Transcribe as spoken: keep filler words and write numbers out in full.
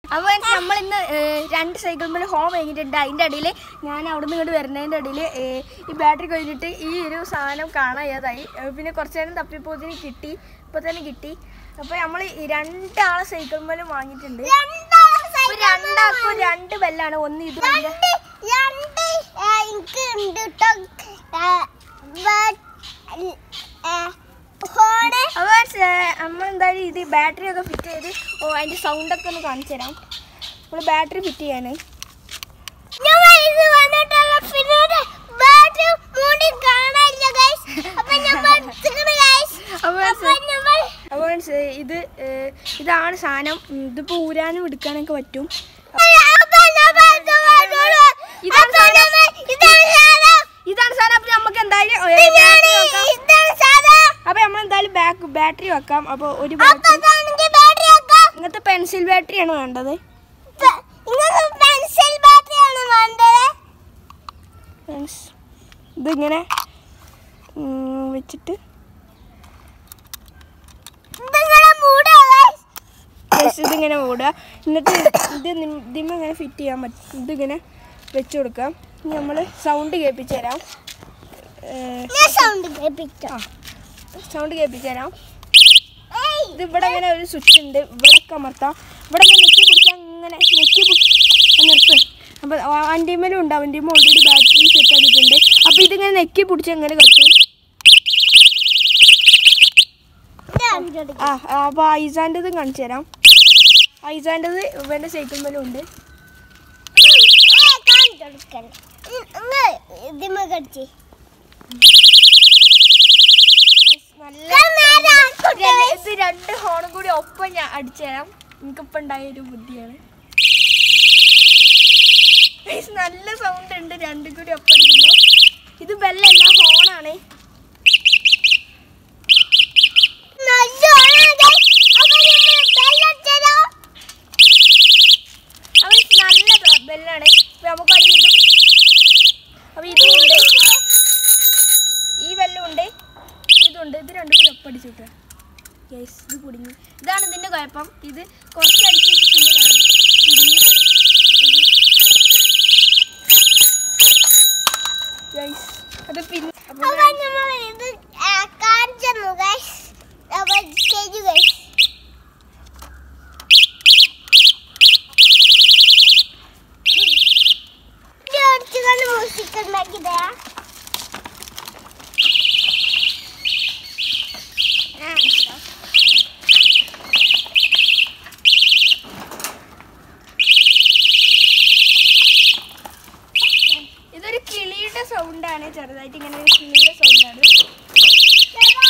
അപ്പോൾ നമ്മൾ ഇന്ന് രണ്ട് സൈക്കിൾ മേലെ ഹോം കഴിഞ്ഞിട്ടുണ്ട്. അതിൻ്റെ ഇടയിൽ ഞാൻ അവിടെ നിന്ന് ഇങ്ങോട്ട് വരുന്നതിൻ്റെ ഇടയിൽ ഈ ബാറ്ററി കഴിഞ്ഞിട്ട് ഈ ഒരു സാധനം കാണാതായി. പിന്നെ കുറച്ച് നേരം തപ്പിപ്പോത്തിന് കിട്ടി, ഇപ്പോൾ തന്നെ കിട്ടി. അപ്പോൾ നമ്മൾ രണ്ടാളെ സൈക്കിൾ മേലും വാങ്ങിയിട്ടുണ്ട്. രണ്ടാൾക്കും രണ്ട് ബെല്ലാണ്. ഒന്ന് ഇത് നമ്മളെന്തായാലും ഇത് ബാറ്ററി ഒക്കെ ഫിറ്റ് ചെയ്ത് ഓ അതിൻ്റെ സൗണ്ടൊക്കെ ഒന്ന് കാണിച്ചു തരാം. നമ്മൾ ബാറ്ററി ഫിറ്റ് ചെയ്യാൻ അപ്പോൾ ഇത് ഇതാണ് സാധനം. ഇതിപ്പോൾ ഊരാനും എടുക്കാനൊക്കെ പറ്റും. ഇതാണ് സാധനം. ഇതാണ് സാധനം. അപ്പോൾ നമുക്ക് എന്തായാലും അപ്പോൾ നമ്മളെന്തായാലും ബാക്ക് ബാറ്ററി വെക്കാം. അപ്പോൾ ഒരു ഇങ്ങനത്തെ പെൻസിൽ ബാറ്ററിയാണ് വേണ്ടത്. ഇതിങ്ങനെ വെച്ചിട്ട് ഇതിങ്ങനെ മൂടുക. എന്നിട്ട് ഇത് ഇതിമ്മ ഇങ്ങനെ ഫിറ്റ് ചെയ്യാൻ പറ്റും. ഇതിങ്ങനെ വെച്ച് കൊടുക്കാം. ഇനി നമ്മൾ സൗണ്ട് കേൾപ്പിച്ച് തരാം. സൗണ്ട് കേൾപ്പിച്ച് തരാം. ഇത് ഇവിടെ ഇങ്ങനെ ഒരു സ്വിച്ച് ഉണ്ട്. ഇവിടെ അമർത്താം. ഇവിടെ നെറ്റി പിടിച്ചാൽ ഇങ്ങനെ നെറ്റി നിർത്തും. അപ്പോൾ വണ്ടിമേലും ഉണ്ട്. വണ്ടിമേൽ ഓൾറെഡി ബാറ്ററി സെറ്റ് ആക്കിയിട്ടുണ്ട്. അപ്പോൾ ഇതിങ്ങനെ നെക്കി പിടിച്ച് ഇങ്ങനെ കത്തും. ആ അപ്പോൾ ഐസാൻ്റെത് കാണിച്ചു തരാം. ഐസാൻ്റെത് ഇവൻ്റെ സൈക്കിൾ മേലും ഉണ്ട്. ഇത് രണ്ട് ഹോണും കൂടി ഒപ്പം ഞാൻ അടിച്ചു തരാം. എനിക്കിപ്പോൾ ഉണ്ടായൊരു ബുദ്ധിയാണ്. നല്ല സൗണ്ട് ഉണ്ട് രണ്ടും കൂടി ഒപ്പം അടിക്കുമ്പോൾ. ഇത് ബെല്ലല്ല, ഹോണാണ്. നല്ല ബെല്ലാണ്. നമുക്കത് ഇതും അപ്പോൾ ഇതും ഉണ്ട്, ഈ ബെല്ലും ഉണ്ട്, ഇതുണ്ട്. ഇത് രണ്ടും കൂടി ഒപ്പം അടിച്ചു കിട്ടുക. യെസ്, ഇത് കുടുങ്ങി. ഇതാണ് ഇതിൻ്റെ കുഴപ്പം. ഇത് കുറച്ച് അടിച്ച് വെച്ചിട്ടുണ്ട്. കുടുങ്ങി. യെസ്, അത് പിന്നെ ഇതൊരു കിളിയുടെ സൗണ്ടാണ്. ചെറുതായിട്ട് ഇങ്ങനെ ഒരു കിളിയുടെ സൗണ്ടാണ്.